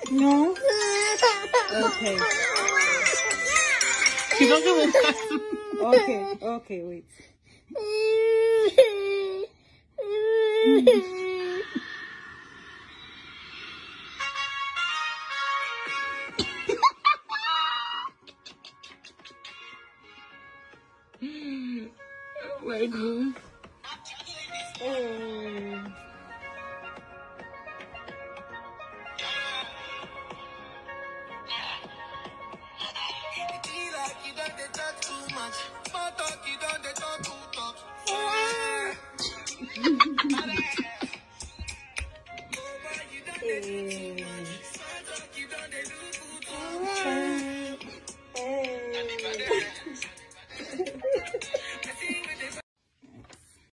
No. Okay. You don't give a Okay, wait. Oh my God. You don't talk too much. Small talk, you don't talk too talk.